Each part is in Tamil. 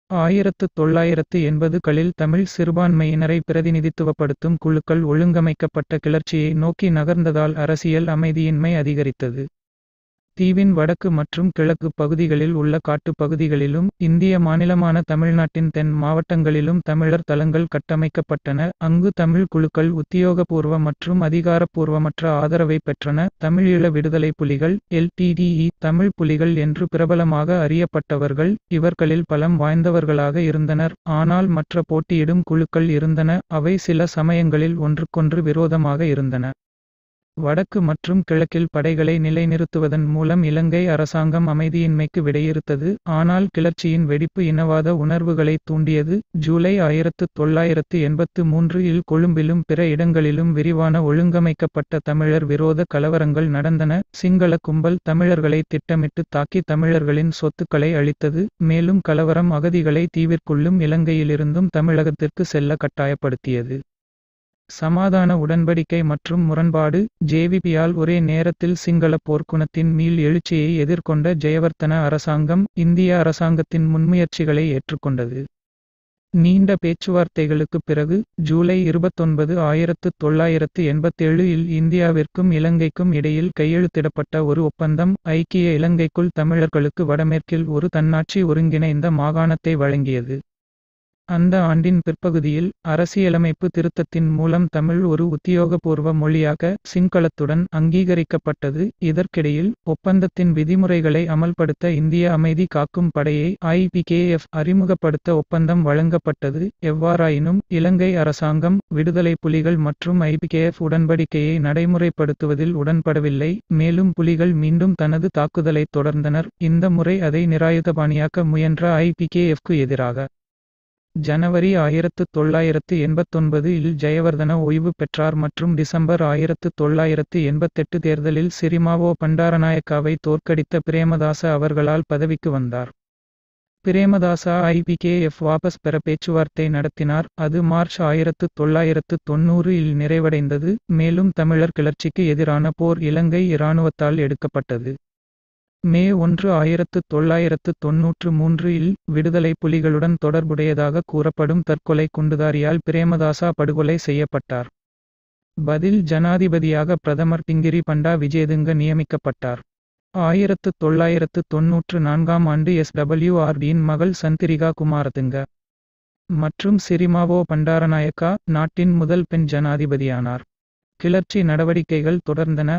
1980களில் தமிழ் சிறுபான்மையினரை பிரதிநிதித்துவப்படுத்தும் குழுக்கள் ஒழுங்கமைக்கப்பட்ட கிளர்ச்சியை நோக்கி நகர்ந்ததால் அரசியல் அமைதியின்மை அதிகரித்தது. தீவின் வடக்கு மற்றும் கிழக்கு பகுதிகளில் உள்ள காட்டுப் பகுதிகளிலும் இந்திய மாநிலமான தமிழ்நாட்டின் தென் மாவட்டங்களிலும் தமிழர் தளங்கள் கட்டமைக்கப்பட்டன. அங்கு தமிழ் குழுக்கள் உத்தியோகபூர்வ மற்றும் அதிகாரப்பூர்வமற்ற ஆதரவை பெற்றன. தமிழீழ விடுதலை புலிகள் LTTE தமிழ் புலிகள் என்று பிரபலமாக அறியப்பட்டவர்கள் இவர்களில் பலம் வாய்ந்தவர்களாக இருந்தனர். ஆனால் மற்ற போட்டியிடும் குழுக்கள் இருந்தன, அவை சில சமயங்களில் ஒன்றுக்கொன்று விரோதமாக இருந்தன. வடக்கு மற்றும் கிழக்கில் படைகளை நிலைநிறுத்துவதன் மூலம் இலங்கை அரசாங்கம் அமைதியின்மைக்கு விடையிறுத்தது. ஆனால் கிளர்ச்சியின் வெடிப்பு இனவாத உணர்வுகளை தூண்டியது. ஜூலை 1983இல் கொழும்பிலும் பிற இடங்களிலும் விரிவான ஒழுங்கமைக்கப்பட்ட தமிழர் விரோத கலவரங்கள் நடந்தன. சிங்கள கும்பல் தமிழர்களை திட்டமிட்டு தாக்கி தமிழர்களின் சொத்துக்களை அழித்தது. மேலும் கலவரம் அகதிகளை தீவிற்குள்ளும் இலங்கையிலிருந்தும் தமிழகத்திற்கு செல்ல கட்டாயப்படுத்தியது. சமாதான உடன்படிக்கை மற்றும் முரண்பாடு ஜேவிபியால் ஒரே நேரத்தில் சிங்கள போர்க்குணத்தின் மீள் எழுச்சியை எதிர்கொண்ட ஜெயவர்த்தன அரசாங்கம் இந்திய அரசாங்கத்தின் முன்முயற்சிகளை ஏற்றுக்கொண்டது. நீண்ட பேச்சுவார்த்தைகளுக்குப் பிறகு ஜூலை 29, 1987இல் இந்தியாவிற்கும் இலங்கைக்கும் இடையில் கையெழுத்திடப்பட்ட ஒரு ஒப்பந்தம் ஐக்கிய இலங்கைக்குள் தமிழர்களுக்கு வடமேற்கில் ஒரு தன்னாட்சி ஒருங்கிணைந்த மாகாணத்தை வழங்கியது. அந்த ஆண்டின் பிற்பகுதியில் அரசியலமைப்பு திருத்தத்தின் மூலம் தமிழ் ஒரு உத்தியோகபூர்வ மொழியாக சிங்களத்துடன் அங்கீகரிக்கப்பட்டது. இதற்கிடையில் ஒப்பந்தத்தின் விதிமுறைகளை அமல்படுத்த இந்திய அமைதி காக்கும் படையை IPKF அறிமுகப்படுத்த ஒப்பந்தம் வழங்கப்பட்டது. எவ்வாறாயினும் இலங்கை அரசாங்கம் விடுதலை புலிகள் மற்றும் IPKF உடன்படிக்கையை நடைமுறைப்படுத்துவதில் உடன்படவில்லை. மேலும் புலிகள் மீண்டும் தனது தாக்குதலை தொடர்ந்தனர். இந்த முறை அதை நிராயுதபாணியாக்க முயன்ற IPKFக்கு எதிராக. ஜனவரி 1989இல் ஜெயவர்தன ஓய்வு பெற்றார் மற்றும் டிசம்பர் 1988 தேர்தலில் சிறிமாவோ பண்டாரநாயக்காவை தோற்கடித்த பிரேமதாச அவர்களால் பதவிக்கு வந்தார். பிரேமதாசா IPKF வாபஸ் பெற பேச்சுவார்த்தை நடத்தினார். அது மார்ச் 1990இல் நிறைவடைந்தது. மேலும் தமிழர் கிளர்ச்சிக்கு எதிரான போர் இலங்கை இராணுவத்தால் எடுக்கப்பட்டது. மே 1, 1993இல் விடுதலை புலிகளுடன் தொடர்புடையதாக கூறப்படும் தற்கொலை குண்டுதாரியால் பிரேமதாசா படுகொலை செய்யப்பட்டார். பதில் ஜனாதிபதியாக பிரதமர் பிங்கிரி பண்டா விஜேதுங்க நியமிக்கப்பட்டார். 1994ஆம் ஆண்டு SWRDயின் மகள் சந்திரிகா குமாரதுங்க மற்றும் சிறிமாவோ பண்டாரநாயக்கா நாட்டின் முதல் பெண் ஜனாதிபதியானார். கிளர்ச்சி நடவடிக்கைகள் தொடர்ந்தன.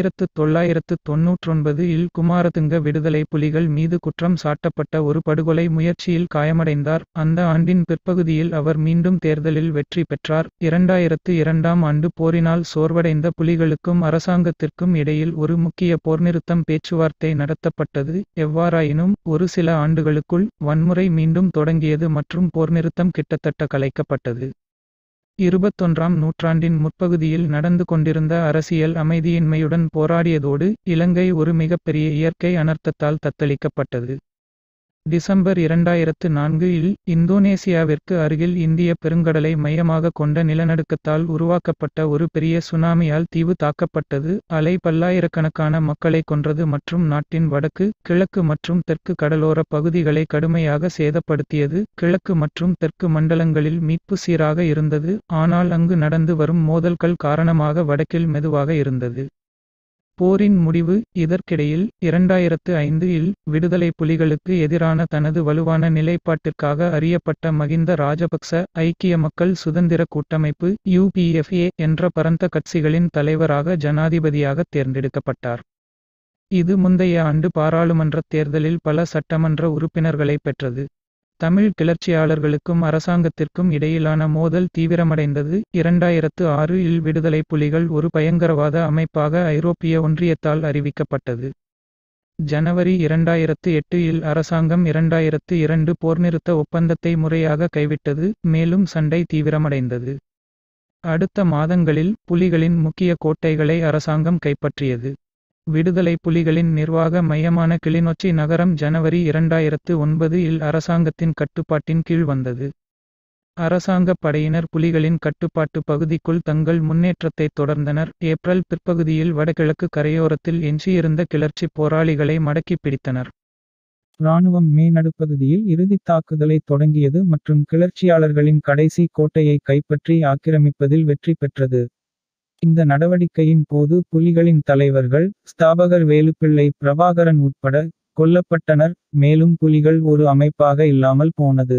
1999இல் குமாரதுங்க விடுதலை புலிகள் மீது குற்றம் சாட்டப்பட்ட ஒரு படுகொலை முயற்சியில் காயமடைந்தார். அந்த ஆண்டின் பிற்பகுதியில் அவர் மீண்டும் தேர்தலில் வெற்றி பெற்றார். 2002ஆம் ஆண்டு போரினால் சோர்வடைந்த புலிகளுக்கும் அரசாங்கத்திற்கும் இடையில் ஒரு முக்கிய போர்நிறுத்தம் பேச்சுவார்த்தை நடத்தப்பட்டது. எவ்வாறாயினும் ஒரு சில ஆண்டுகளுக்குள் வன்முறை மீண்டும் தொடங்கியது மற்றும் போர்நிறுத்தம் கிட்டத்தட்ட கலைக்கப்பட்டது. 21ஆம் நூற்றாண்டின் முற்பகுதியில் நடந்து கொண்டிருந்த அரசியல் அமைதியின்மையுடன் போராடியதோடு இலங்கை ஒரு மிகப்பெரிய இயற்கை அனர்த்தத்தால் தத்தளிக்கப்பட்டது. டிசம்பர் 2004இல் இந்தோனேசியாவிற்கு அருகில் இந்திய பெருங்கடலை மையமாக கொண்ட நிலநடுக்கத்தால் உருவாக்கப்பட்ட ஒரு பெரிய சுனாமியால் தீவு தாக்கப்பட்டது. அலை பல்லாயிரக்கணக்கான மக்களை கொன்றது மற்றும் நாட்டின் வடக்கு, கிழக்கு மற்றும் தெற்கு கடலோர பகுதிகளை கடுமையாக சேதப்படுத்தியது. கிழக்கு மற்றும் தெற்கு மண்டலங்களில் மீட்பு சீராக இருந்தது, ஆனால் அங்கு நடந்து வரும் மோதல்கள் காரணமாக வடக்கில் மெதுவாக இருந்தது. போரின் முடிவு இதற்கிடையில் 2005இல் விடுதலை புலிகளுக்கு எதிரான தனது வலுவான நிலைப்பாட்டிற்காக அறியப்பட்ட மகிந்த ராஜபக்ச ஐக்கிய மக்கள் சுதந்திர கூட்டமைப்பு UPFA என்ற பரந்த கட்சிகளின் தலைவராக ஜனாதிபதியாக தேர்ந்தெடுக்கப்பட்டார். இது முந்தைய ஆண்டு பாராளுமன்றத் தேர்தலில் பல சட்டமன்ற உறுப்பினர்களை பெற்றது. தமிழ் கிளர்ச்சியாளர்களுக்கும் அரசாங்கத்திற்கும் இடையிலான மோதல் தீவிரமடைந்தது. 2006இல் விடுதலை புலிகள் ஒரு பயங்கரவாத அமைப்பாக ஐரோப்பிய ஒன்றியத்தால் அறிவிக்கப்பட்டது. ஜனவரி 2008இல் அரசாங்கம் 2002 போர்நிறுத்த ஒப்பந்தத்தை முறையாக கைவிட்டது, மேலும் சண்டை தீவிரமடைந்தது. அடுத்த மாதங்களில் புலிகளின் முக்கிய கோட்டைகளை அரசாங்கம் கைப்பற்றியது. விடுதலை புலிகளின் நிர்வாக மையமான கிளிநொச்சி நகரம் ஜனவரி 2009இல் அரசாங்கத்தின் கட்டுப்பாட்டின் கீழ் வந்தது. அரசாங்கப் படையினர் புலிகளின் கட்டுப்பாட்டு பகுதிக்குள் தங்கள் முன்னேற்றத்தை தொடர்ந்தனர். ஏப்ரல் பிற்பகுதியில் வடகிழக்கு கரையோரத்தில் எஞ்சியிருந்த கிளர்ச்சி போராளிகளை மடக்கி பிடித்தனர். இராணுவம் மே நடுப்பகுதியில் இறுதித் தாக்குதலை தொடங்கியது மற்றும் கிளர்ச்சியாளர்களின் கடைசி கோட்டையை கைப்பற்றி ஆக்கிரமிப்பதில் வெற்றி பெற்றது. இந்த நடவடிக்கையின் போது புலிகளின் தலைவர்கள் ஸ்தாபகர் வேலுப்பிள்ளை பிரபாகரன் உட்பட கொல்லப்பட்டனர், மேலும் புலிகள் ஒரு அமைப்பாக இல்லாமல் போனது.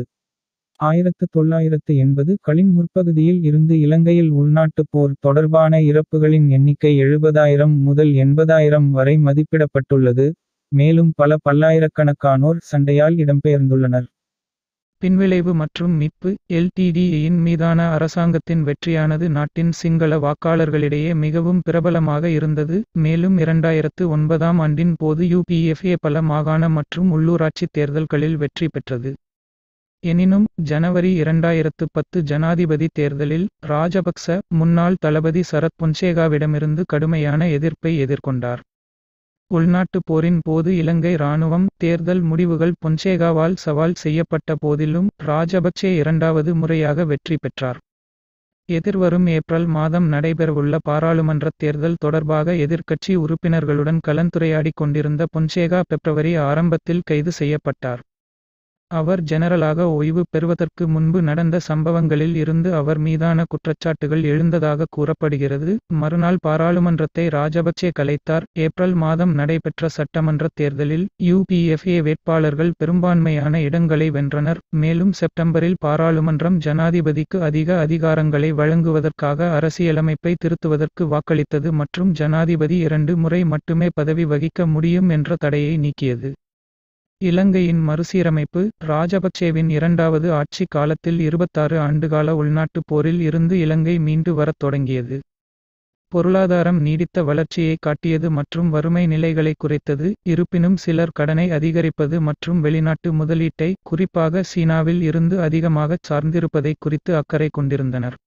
1980 களின் முற்பகுதியில் இருந்து இலங்கையில் உள்நாட்டுப் போர் தொடர்பான இறப்புகளின் எண்ணிக்கை 70,000 முதல் 80,000 வரை மதிப்பிடப்பட்டுள்ளது, மேலும் பல பல்லாயிரக்கணக்கானோர் சண்டையால் இடம்பெயர்ந்துள்ளனர். பின்விளைவு மற்றும் மீட்பு LTTEயின் மீதான அரசாங்கத்தின் வெற்றியானது நாட்டின் சிங்கள வாக்காளர்களிடையே மிகவும் பிரபலமாக இருந்தது, மேலும் 2009ஆம் ஆண்டின் போது UPFA பல மாகாண மற்றும் உள்ளூராட்சி தேர்தல்களில் வெற்றி பெற்றது. எனினும் ஜனவரி 2010 ஜனாதிபதி தேர்தலில் ராஜபக்ச முன்னாள் தளபதி சரத் பொன்சேகாவிடமிருந்து கடுமையான எதிர்ப்பை எதிர்கொண்டார். உள்நாட்டுப் போரின் போது இலங்கை இராணுவம் தேர்தல் முடிவுகள் பொன்சேகாவால் சவால் செய்யப்பட்ட போதிலும் ராஜபக்சே இரண்டாவது முறையாக வெற்றி பெற்றார். எதிர்வரும் ஏப்ரல் மாதம் நடைபெறவுள்ள பாராளுமன்றத் தேர்தல் தொடர்பாக எதிர்க்கட்சி உறுப்பினர்களுடன் கலந்துரையாடிக் கொண்டிருந்த பொன்சேகா பிப்ரவரி ஆரம்பத்தில் கைது செய்யப்பட்டார். அவர் ஜெனரலாக ஓய்வு பெறுவதற்கு முன்பு நடந்த சம்பவங்களில் இருந்து அவர் மீதான குற்றச்சாட்டுகள் எழுந்ததாக கூறப்படுகிறது. மறுநாள் பாராளுமன்றத்தை ராஜபக்சே கலைத்தார். ஏப்ரல் மாதம் நடைபெற்ற சட்டமன்றத் தேர்தலில் UPFA வேட்பாளர்கள் பெரும்பான்மையான இடங்களை வென்றனர், மேலும் செப்டம்பரில் பாராளுமன்றம் ஜனாதிபதிக்கு அதிக அதிகாரங்களை வழங்குவதற்காக அரசியலமைப்பை திருத்துவதற்கு வாக்களித்தது மற்றும் ஜனாதிபதி 2 முறை மட்டுமே பதவி வகிக்க முடியும் என்ற தடையை நீக்கியது. இலங்கையின் மறுசீரமைப்பு ராஜபக்சேவின் இரண்டாவது ஆட்சி காலத்தில் 26 ஆண்டுகால உள்நாட்டுப் போரில் இருந்து இலங்கை மீண்டு வரத் தொடங்கியது. பொருளாதாரம் நீடித்த வளர்ச்சியை காட்டியது மற்றும் வறுமை நிலைகளை குறைத்தது, இருப்பினும் சிலர் கடனை அதிகரிப்பது மற்றும் வெளிநாட்டு முதலீட்டை, குறிப்பாக சீனாவில் இருந்து அதிகமாகச் சார்ந்திருப்பதை குறித்து அக்கறை கொண்டிருந்தனர்.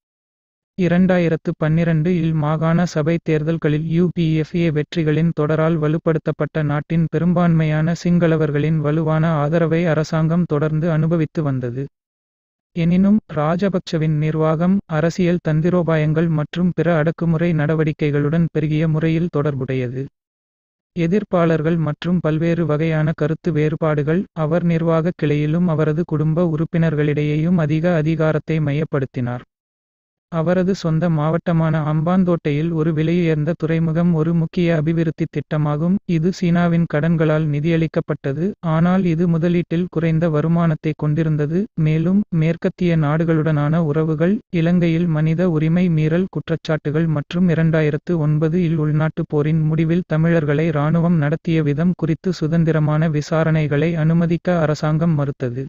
2012 இல் மாகாண சபை தேர்தல்களில் UPFA வெற்றிகளின் தொடரால் வலுப்படுத்தப்பட்ட நாட்டின் பெரும்பான்மையான சிங்களவர்களின் வலுவான ஆதரவை அரசாங்கம் தொடர்ந்து அனுபவித்து வந்தது. எனினும் ராஜபக்சவின் நிர்வாகம் அரசியல் தந்திரோபாயங்கள் மற்றும் பிற அடக்குமுறை நடவடிக்கைகளுடன் பெருகிய முறையில் தொடர்புடையது. எதிர்ப்பாளர்கள் மற்றும் பல்வேறு வகையான கருத்து வேறுபாடுகள் அவர் நிர்வாகக் கிளையிலும் அவரது குடும்ப உறுப்பினர்களிடையேயும் அதிக அதிகாரத்தை மையப்படுத்தினார். அவரது சொந்த மாவட்டமான அம்பாந்தோட்டையில் ஒரு விலையுயர்ந்த துறைமுகம் ஒரு முக்கிய அபிவிருத்தித் திட்டமாகும், இது சீனாவின் கடன்களால் நிதியளிக்கப்பட்டது, ஆனால் இது முதலீட்டில் குறைந்த வருமானத்தை கொண்டிருந்தது. மேலும் மேற்கத்திய நாடுகளுடனான உறவுகள், இலங்கையில் மனித உரிமை மீறல் குற்றச்சாட்டுகள் மற்றும் 2009 இல் உள்நாட்டுப் போரின் முடிவில் தமிழர்களை இராணுவம் நடத்திய விதம் குறித்து சுதந்திரமான விசாரணைகளை அனுமதிக்க அரசாங்கம் மறுத்தது.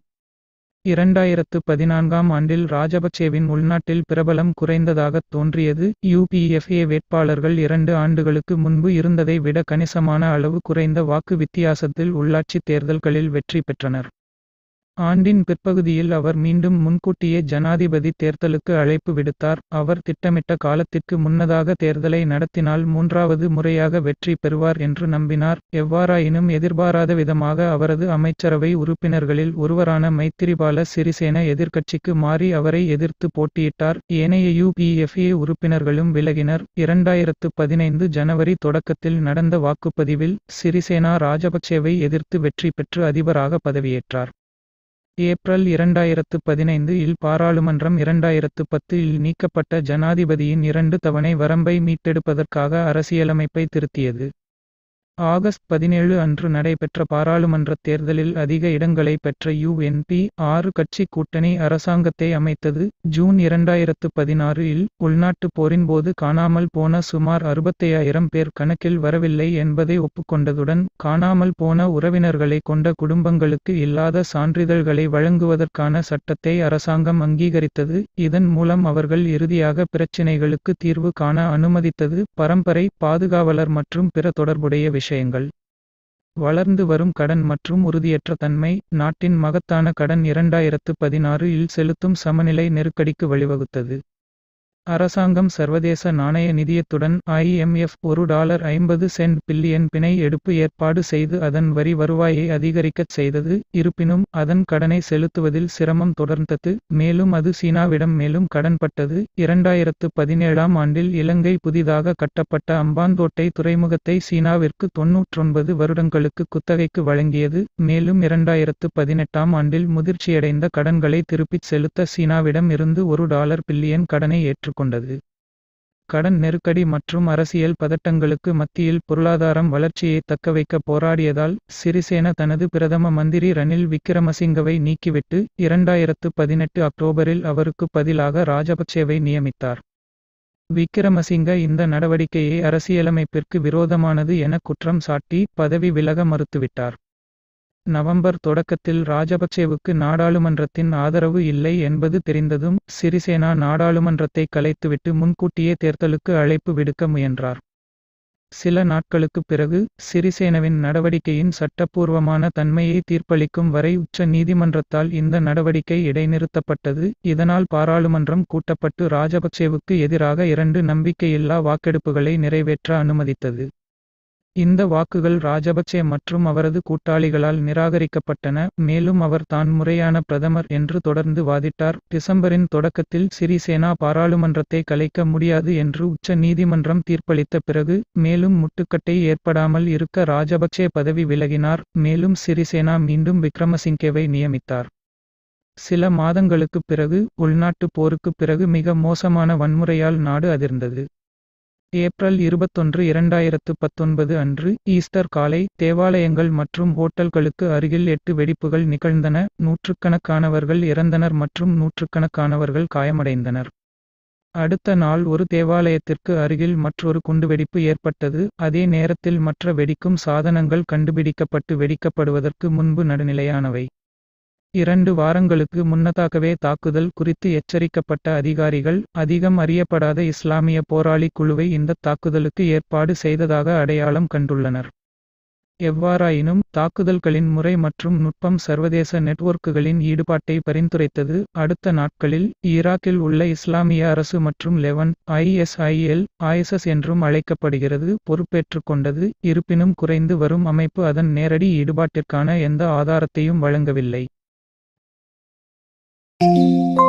2014ஆம் ஆண்டில் ராஜபக்சேவின் உள்நாட்டில் பிரபலம் குறைந்ததாகத் தோன்றியது. UPFA வேட்பாளர்கள் 2 ஆண்டுகளுக்கு முன்பு இருந்ததை விட கணிசமான அளவு குறைந்த வாக்கு வித்தியாசத்தில் உள்ளாட்சித் தேர்தல்களில் வெற்றி பெற்றனர். ஆண்டின் பிற்பகுதியில் அவர் மீண்டும் முன்கூட்டியே ஜனாதிபதி தேர்தலுக்கு அழைப்பு விடுத்தார். அவர் திட்டமிட்ட காலத்திற்கு முன்னதாக தேர்தலை நடத்தினால் 3வது முறையாக வெற்றி பெறுவார் என்று நம்பினார். எவ்வாறாயினும் எதிர்பாராத விதமாக அவரது அமைச்சரவை உறுப்பினர்களில் ஒருவரான மைத்திரிபால சிறிசேன எதிர்க்கட்சிக்கு மாறி அவரை எதிர்த்து போட்டியிட்டார். ஏனைய UPFA உறுப்பினர்களும் விலகினர். 2015 ஜனவரி தொடக்கத்தில் நடந்த வாக்குப்பதிவில் சிறிசேனா ராஜபக்சேவை எதிர்த்து வெற்றி பெற்று அதிபராக பதவியேற்றார். ஏப்ரல் 2015 இல் பாராளுமன்றம் 2010 இல் நீக்கப்பட்ட ஜனாதிபதியின் 2 தவணை வரம்பை மீட்டெடுப்பதற்காக அரசியலமைப்பை திருத்தியது. ஆகஸ்ட் 17 அன்று நடைபெற்ற பாராளுமன்றத் தேர்தலில் அதிக இடங்களை பெற்ற UNP 6 கட்சி கூட்டணி அரசாங்கத்தை அமைத்தது. ஜூன் 2016 இல் உள்நாட்டுப் போரின்போது காணாமல் போன சுமார் 65,000 பேர் கணக்கில் வரவில்லை என்பதை ஒப்புக்கொண்டதுடன், காணாமல் போன உறவினர்களை கொண்ட குடும்பங்களுக்கு இல்லாத சான்றிதழ்களை வழங்குவதற்கான சட்டத்தை அரசாங்கம் அங்கீகரித்தது. இதன் மூலம் அவர்கள் இறுதியாக பிரச்சினைகளுக்கு தீர்வு காண அனுமதித்தது. பரம்பரை பாதுகாவலர் மற்றும் பிற தொடர்புடைய விஷயங்கள். வளர்ந்து வரும் கடன் மற்றும் உறுதியற்ற தன்மை. நாட்டின் மகத்தான கடன் 2016 இல் செலுத்தும் சமநிலை நெருக்கடிக்கு வழிவகுத்தது. அரசாங்கம் சர்வதேச நாணய நிதியத்துடன் IMF $50 பில்லியன் பிணை எடுப்பு ஏற்பாடு செய்து அதன் வரி வருவாயை அதிகரிக்கச் செய்தது. இருப்பினும் அதன் கடனை செலுத்துவதில் சிரமம் தொடர்ந்தது. மேலும் அது சீனாவிடம் மேலும் கடன்பட்டது. 2017ஆம் ஆண்டில் இலங்கை புதிதாக கட்டப்பட்ட அம்பாந்தோட்டை துறைமுகத்தை சீனாவிற்கு 99 வருடங்களுக்கு குத்தகைக்கு வழங்கியது. மேலும் 2018ஆம் ஆண்டில் முதிர்ச்சியடைந்த கடன்களை திருப்பிச் செலுத்த சீனாவிடம் இருந்து $1 பில்லியன் கடனை ஏற்றுக்கொண்டது. கடன் நெருக்கடி மற்றும் அரசியல் பதட்டங்களுக்கு மத்தியில் பொருளாதாரம் வளர்ச்சியை தக்கவைக்க போராடியதால் சிறிசேன தனது பிரதம மந்திரி ரணில் விக்கிரமசிங்கவை நீக்கிவிட்டு 2018 அக்டோபரில் அவருக்கு பதிலாக ராஜபக்சேவை நியமித்தார். விக்கிரமசிங்க இந்த நடவடிக்கையை அரசியலமைப்பிற்கு விரோதமானது என குற்றம் சாட்டி பதவி விலக மறுத்துவிட்டார். நவம்பர் தொடக்கத்தில் ராஜபக்சேவுக்கு நாடாளுமன்றத்தின் ஆதரவு இல்லை என்பது தெரிந்ததும் சிறிசேனா நாடாளுமன்றத்தை கலைத்துவிட்டு முன்கூட்டியே தேர்தலுக்கு அழைப்பு விடுக்க முயன்றார். சில நாட்களுக்குப் பிறகு சிறிசேனவின் நடவடிக்கையின் சட்டப்பூர்வமான தன்மையை தீர்ப்பளிக்கும் வரை உச்ச நீதிமன்றத்தால் இந்த நடவடிக்கை இடைநிறுத்தப்பட்டது. இதனால் பாராளுமன்றம் கூட்டப்பட்டு ராஜபக்சேவுக்கு எதிராக 2 நம்பிக்கையில்லா வாக்கெடுப்புகளை நிறைவேற்ற அனுமதித்தது. இந்த வாக்குகள் ராஜபக்சே மற்றும் அவரது கூட்டாளிகளால் நிராகரிக்கப்பட்டன. மேலும் அவர் தான் முறையான பிரதமர் என்று தொடர்ந்து வாதிட்டார். டிசம்பரின் தொடக்கத்தில் சிறிசேனா பாராளுமன்றத்தை கலைக்க முடியாது என்று உச்ச நீதிமன்றம் தீர்ப்பளித்த பிறகு மேலும் முட்டுக்கட்டை ஏற்படாமல் இருக்க ராஜபக்சே பதவி விலகினார். மேலும் சிறிசேனா மீண்டும் விக்ரமசிங்கேவை நியமித்தார். சில மாதங்களுக்குப் பிறகு உள்நாட்டுப் போருக்குப் பிறகு மிக மோசமான வன்முறையால் நாடு அதிர்ந்தது. ஏப்ரல் 21, 2019 அன்று ஈஸ்டர் காலை தேவாலயங்கள் மற்றும் ஹோட்டல்களுக்கு அருகில் 8 வெடிப்புகள் நிகழ்ந்தன. நூற்றுக்கணக்கானவர்கள் இறந்தனர் மற்றும் நூற்றுக்கணக்கானவர்கள் காயமடைந்தனர். அடுத்த நாள் ஒரு தேவாலயத்திற்கு அருகில் மற்றொரு குண்டுவெடிப்பு ஏற்பட்டது. அதே நேரத்தில் மற்ற வெடிக்கும் சாதனங்கள் கண்டுபிடிக்கப்பட்டு வெடிக்கப்படுவதற்கு முன்பு நடுநிலையானவை. 2 வாரங்களுக்கு முன்னதாகவே தாக்குதல் குறித்து எச்சரிக்கப்பட்ட அதிகாரிகள் அதிகம் அறியப்படாத இஸ்லாமிய போராளி குழுவை இந்த தாக்குதலுக்கு ஏற்பாடு செய்ததாக அடையாளம் கண்டுள்ளனர். எவ்வாறாயினும் தாக்குதல்களின் முறை மற்றும் நுட்பம் சர்வதேச நெட்வொர்க்குகளின் ஈடுபாட்டை பரிந்துரைத்தது. அடுத்த நாட்களில் ஈராக்கில் உள்ள இஸ்லாமிய அரசு மற்றும் லெவன்ட் ISIS என்றும் அழைக்கப்படுகிறது பொறுப்பேற்றுக் கொண்டது. இருப்பினும் குறைந்து வரும் அமைப்பு அதன் நேரடி ஈடுபாட்டிற்கான எந்த ஆதாரத்தையும் வழங்கவில்லை.